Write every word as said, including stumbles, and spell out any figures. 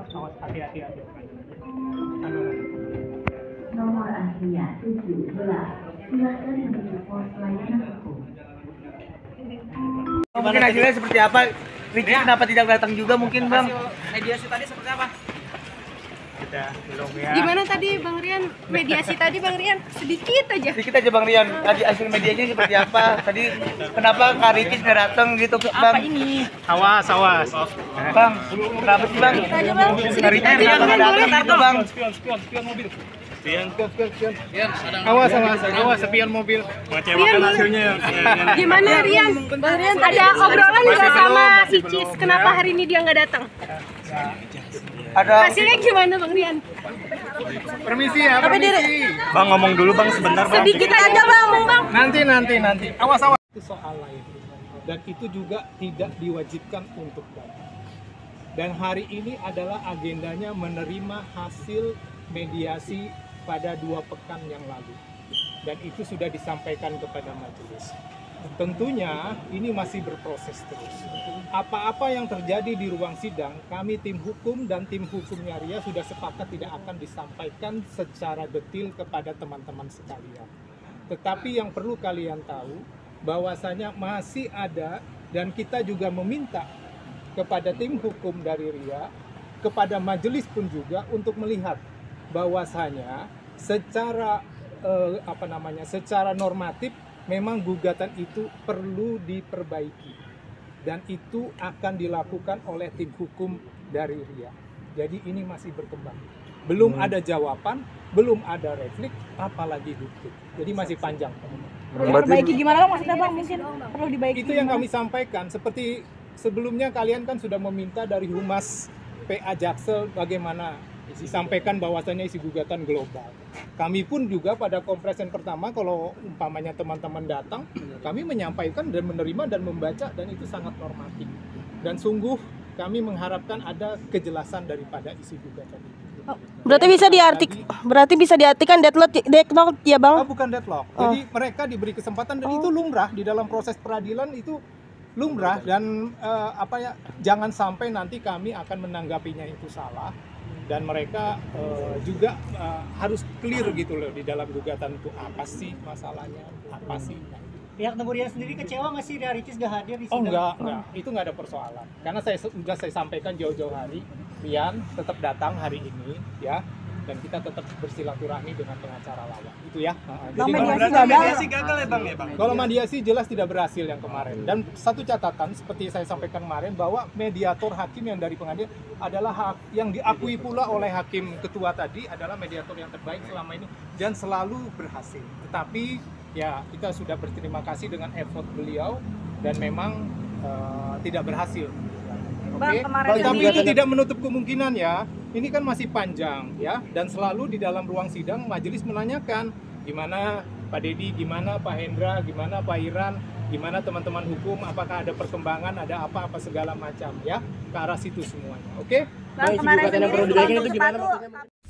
awas awas hati-hati hati. Nomor antrian tujuh belas. Silakan menuju pos layanan hukum. Mungkin hasilnya seperti apa? Ricky kenapa tidak datang juga mungkin Bang? Mediasi tadi seperti apa? Kita belum ya. Gimana tadi Bang Rian? Mediasi tadi Bang Rian sedikit aja. Sedikit aja Bang Rian, tadi hasil medianya seperti apa? Tadi kenapa Kak Ricky nggak datang gitu Bang? Apa ini? Awas awas. Bang, kenapa sih Bang? Sedikit aja Bang. Kak Sedikit Ricky aja kenapa Bang nggak Rian, datang boleh? gitu Bang? Spion spion spion mobil. Spion spion spion spion. Awas awas awas spion mobil. Mengecewakan Rian, hasilnya. Gimana Rian? Bang Rian ada obrolan nggak sama Icis? Kenapa hari ini dia nggak datang? Ada Hasilnya gimana Bang Rian? Permisi ya, permisi. Bang ngomong dulu bang sebentar bang. Sedikit aja Bang, Bang. Nanti nanti nanti. Awas awas. Itu soal lain. Dan itu juga tidak diwajibkan untuk datang. Dan hari ini adalah agendanya menerima hasil mediasi pada dua pekan yang lalu. Dan itu sudah disampaikan kepada majelis. Tentunya ini masih berproses terus. Apa-apa yang terjadi di ruang sidang, kami tim hukum dan tim hukumnya Ria sudah sepakat tidak akan disampaikan secara detail kepada teman-teman sekalian. Tetapi yang perlu kalian tahu, bahwasanya masih ada dan kita juga meminta kepada tim hukum dari Ria, kepada majelis pun juga untuk melihat bahwasanya secara eh, apa namanya, secara normatif memang gugatan itu perlu diperbaiki dan itu akan dilakukan oleh tim hukum dari Ria. Jadi ini masih berkembang. Belum Hmm. ada jawaban, belum ada refleks, apalagi bukti. Jadi masih panjang. Perlu diperbaiki gimana Bang? Maksudnya Bang mungkin perlu dibaiki. Itu yang kami sampaikan. Seperti sebelumnya kalian kan sudah meminta dari Humas P A Jaksel bagaimana disampaikan bahwasannya isi gugatan global. Kami pun juga pada kompresen pertama kalau umpamanya teman-teman datang, kami menyampaikan dan menerima dan membaca dan itu sangat normatif. Dan sungguh kami mengharapkan ada kejelasan daripada isi gugatan itu. Oh, berarti bisa diartik, berarti bisa diartikan deadlock, deadlock ya Bang? Oh, bukan deadlock. Jadi mereka diberi kesempatan dan itu lumrah di dalam proses peradilan, itu lumrah dan eh, apa ya, jangan sampai nanti kami akan menanggapinya itu salah dan mereka eh, juga eh, harus clear gitu loh di dalam gugatan itu apa sih masalahnya, apa sih. Pihak Temurian sendiri kecewa nggak sih dari Ricis nggak hadir di Oh sidang? enggak, enggak, itu enggak ada persoalan. Karena saya sudah saya sampaikan jauh-jauh hari, Rian tetap datang hari ini ya, dan kita tetap bersilaturahmi dengan pengacara lawan. Itu ya. Nah, Bang, jadi mediasi kalau- gagal. Mediasi gagal ya bang ya bang. Kalau mediasi jelas tidak berhasil yang kemarin. Dan satu catatan seperti saya sampaikan kemarin bahwa mediator hakim yang dari pengadilan adalah hak yang diakui pula oleh hakim ketua tadi adalah mediator yang terbaik selama ini dan selalu berhasil. Tetapi ya kita sudah berterima kasih dengan effort beliau dan memang uh, tidak berhasil. Bang, Oke? kemarin Tapi yang itu tidak menutup kemungkinan ya. Ini kan masih panjang ya dan selalu di dalam ruang sidang majelis menanyakan gimana Pak Dedi, gimana Pak Hendra, gimana Pak Iran, gimana teman-teman hukum, apakah ada perkembangan, ada apa-apa segala macam ya ke arah situ semuanya. Oke? Bang, kemarin sendiri sepatu